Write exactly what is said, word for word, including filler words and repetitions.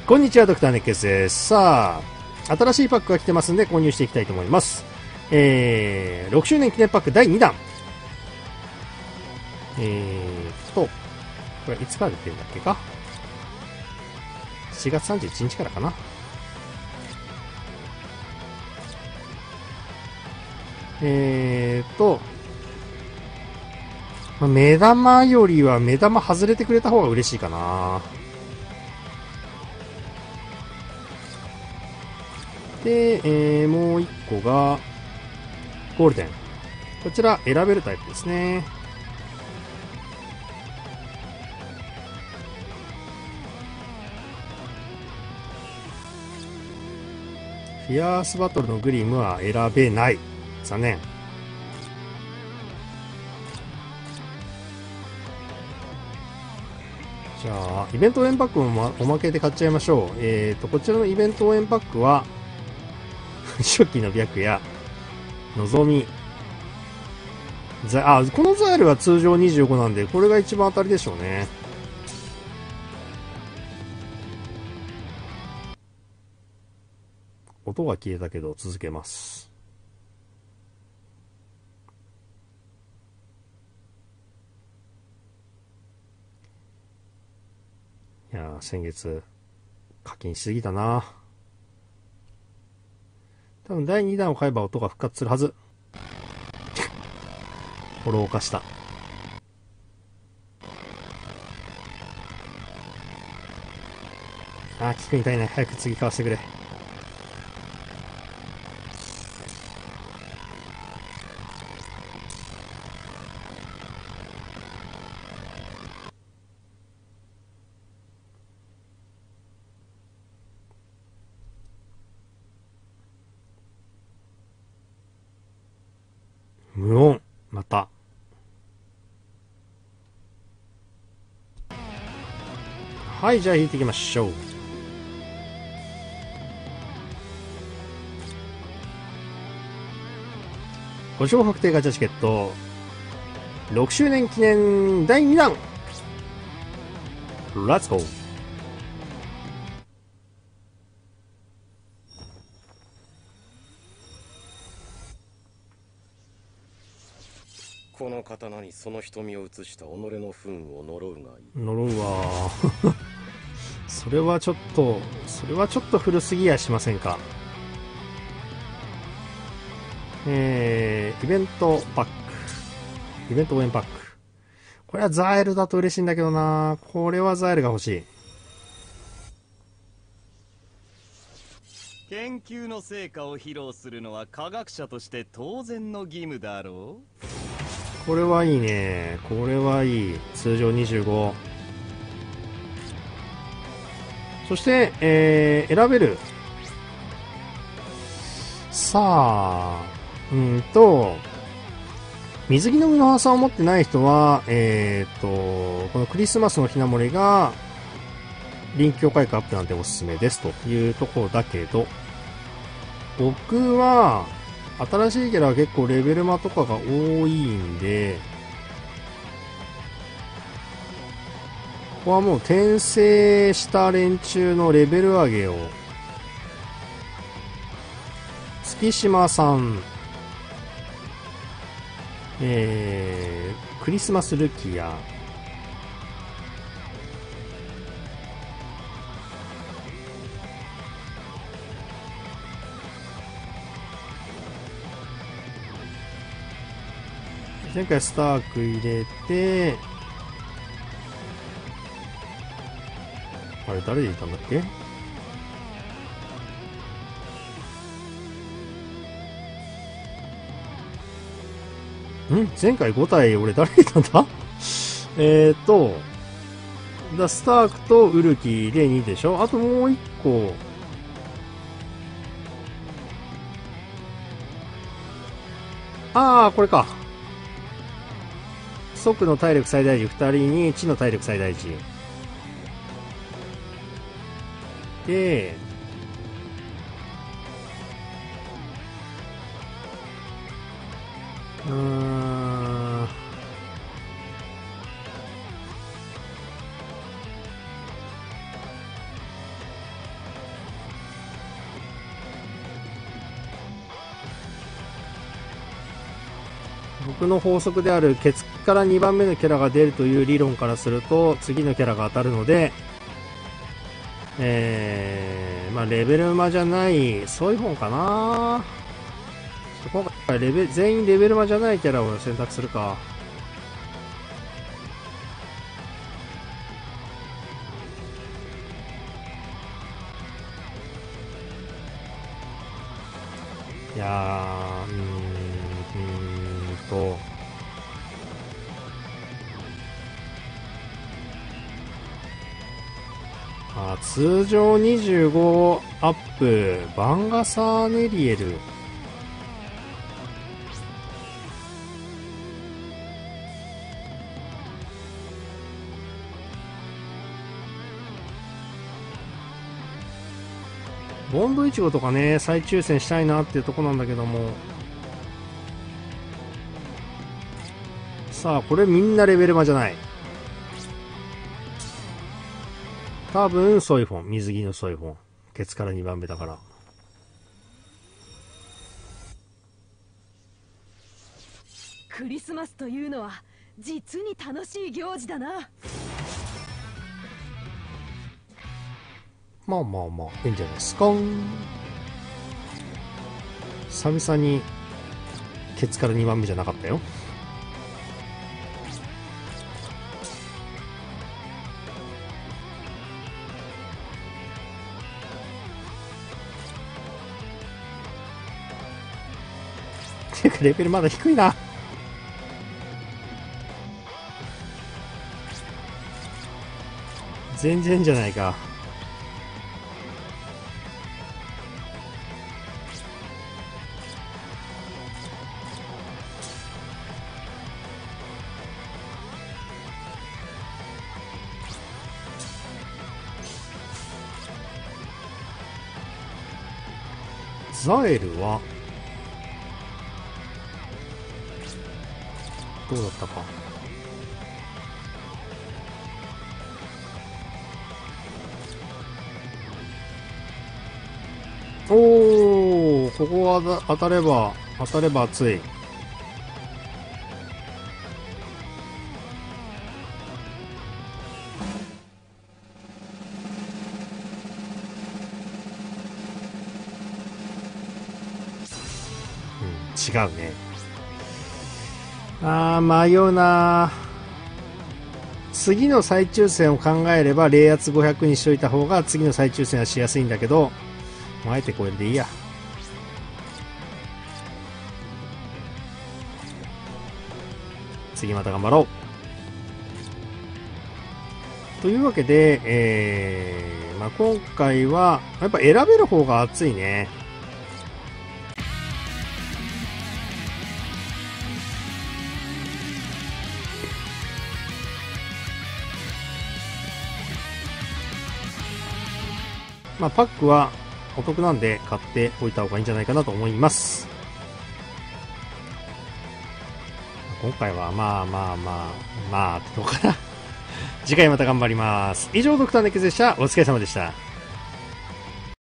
こんにちは、ドクターネッケスです。さあ、新しいパックが来てますんで購入していきたいと思います。えー、ろくしゅうねん記念パックだいにだん。えーと、これいつから出てるんだっけか ?しちがつさんじゅういちにちからかな。えーと、目玉よりは目玉外れてくれた方が嬉しいかな。で、えー、もう一個が、ゴールデン。こちら選べるタイプですね。フィアースバトルのグリムは選べない。残念。じゃあ、イベント応援パックも、ま、おまけで買っちゃいましょう。えーと、こちらのイベント応援パックは、初期の白や、のぞみ、ザ、あ、このザイルは通常にじゅうごなんで、これが一番当たりでしょうね。音が消えたけど、続けます。いやー、先月、課金しすぎたな。多分だいにだんを買えば音が復活するはず。フォロー化した。あー、聞くみたいね。早く次買わせてくれ。無音。また。はい、じゃあ引いていきましょう。ご勝確定ガチャチケット。ろくしゅうねん記念だいにだん。レッツゴー。 この刀にその瞳を映した己の不運を呪うがいい。 呪うわそれはちょっとそれはちょっと古すぎやしませんか。えー、イベントパック、イベント応援パック、これはザエルだと嬉しいんだけどな。これはザエルが欲しい。 研究の成果を披露するのは科学者として当然の義務だろう。 これはいいね。これはいい。通常にじゅうご。そして、えー、選べる。さあ、うんと、水着の実の葉さを持ってない人は、えーと、このクリスマスのひなもりが、臨機境界化アップなんておすすめですというところだけど、僕は、新しいキャラは結構レベルマとかが多いんで、ここはもう転生した連中のレベル上げを、月島さん、えー、クリスマスルキア、前回スターク入れて、あれ誰でいたんだっけ。ん前回ご体俺誰でいたんだえーと、だスタークとウルキーでにでしょ。あともういっこ。ああ、これか。速の体力最大値ふたりに知の体力最大値で、うーん、 僕の法則であるケツからにばんめのキャラが出るという理論からすると次のキャラが当たるので、えー、まあレベルマじゃないソイフォンかな。今回レベ全員レベルマじゃないキャラを選択するか。いやー、うーん、うーんと、あ、通常にじゅうごアップ、バンガサーネリエル。ボンドイチゴとかね、再抽選したいなっていうとこなんだけども。さあ、これみんなレベルマじゃない。多分、ソイフォン。水着のソイフォン。ケツからにばんめだから。 クリスマスというのは、実に楽しい行事だな。 まあまあまあ、いいんじゃないですか。久々に、ケツからにばんめじゃなかったよ。てかレベルまだ低いな。全然じゃないか。ザエルはどうだったか。おお、ここは当たれば当たれば熱い。違うね。あー、迷うな。次の再抽選を考えれば冷圧ごひゃくにしといた方が次の再抽選はしやすいんだけど、もうあえてこれでいいや。次また頑張ろう。というわけで、えーまあ、今回はやっぱ選べる方が熱いね。まあ、パックはお得なんで買っておいた方がいいんじゃないかなと思います。今回はまあまあまあまあってとこかな。次回また頑張ります。以上、ドクターネックスでした。お疲れ様でした。